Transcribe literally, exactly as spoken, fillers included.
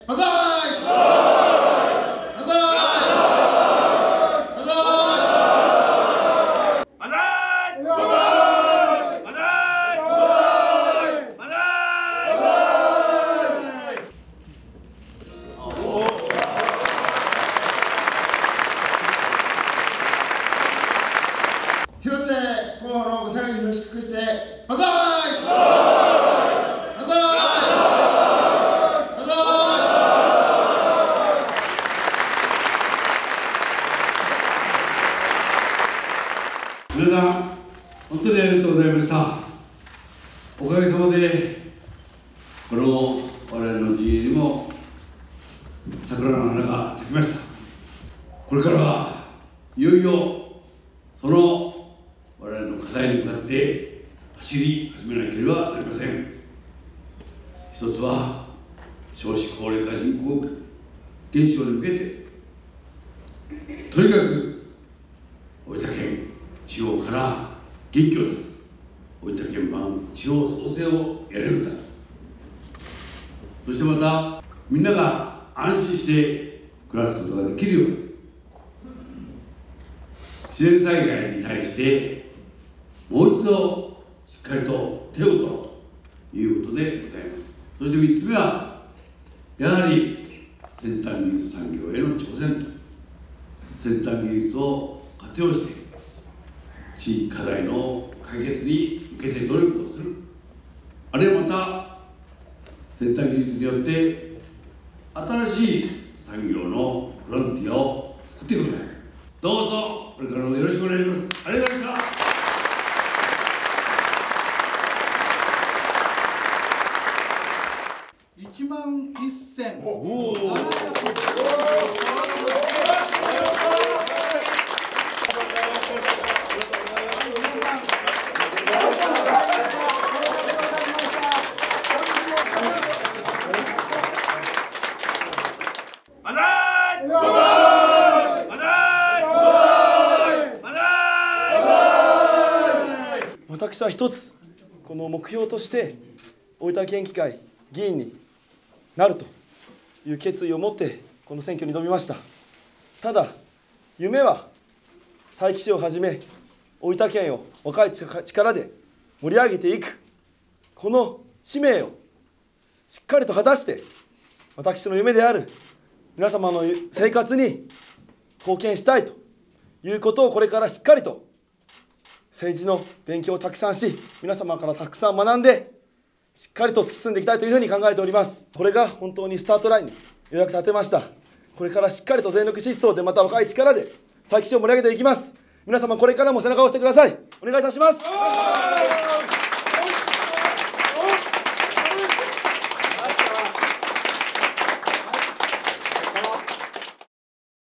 万歳。万歳。万歳。万歳。広瀬候補のご参議を祝して万歳。万歳。万歳。皆さん本当にありがとうございました。おかげさまでこの我々の陣営にも桜の花が咲きました。これからはいよいよその我々の課題に向かって走り始めなければなりません。一つは少子高齢化人口減少に向けてとにかく大分県地方から元気を出す大分県版地方創生をやれることだと、そしてまたみんなが安心して暮らすことができるように自然災害に対してもう一度しっかりと手を打とうということでございます。そしてみっつめはやはり先端技術産業への挑戦と、先端技術を活用して地域課題の解決に向けて努力をする、あるいはまた先端技術によって新しい産業のフロンティアを作っていくことです。どうぞこれからもよろしくお願いします。ありがとうございました。 一万一千。 私は一つこの目標として大分県議会議員になるという決意を持ってこの選挙に挑みました。ただ夢は佐伯市をはじめ大分県を若い力で盛り上げていく、この使命をしっかりと果たして私の夢である皆様の生活に貢献したいということをこれからしっかりと政治の勉強をたくさんし、皆様からたくさん学んでしっかりと突き進んでいきたいというふうに考えております。これが本当にスタートラインにようやく立てました。これからしっかりと全力疾走でまた若い力で佐伯市を盛り上げていきます。皆様これからも背中を押してください。お願いいたします。